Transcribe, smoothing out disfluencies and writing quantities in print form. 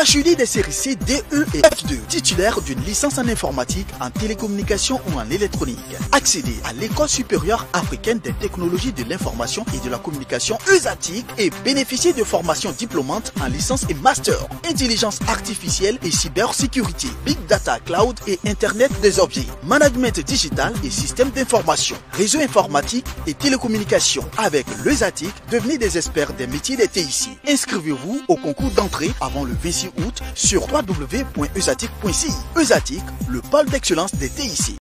Bachelier des séries C, DE et F2, titulaire d'une licence en informatique, en télécommunication ou en électronique. Accédez à l'École supérieure africaine des technologies de l'information et de la communication USATIC et bénéficiez de formations diplômantes en licence et master, intelligence artificielle et cybersécurité, big data, cloud et internet des objets, management digital et système d'information, réseau informatique et télécommunication. Avec l'USATIC, devenez des experts des métiers des TIC. Inscrivez-vous au concours d'entrée avant le 26 août sur www.usatic.ci. USATIC, le pôle d'excellence des TIC.